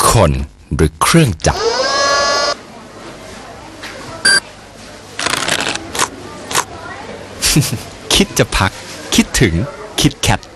คนหรือเครื่องจักรคิดจะพักคิดถึงคิดแคท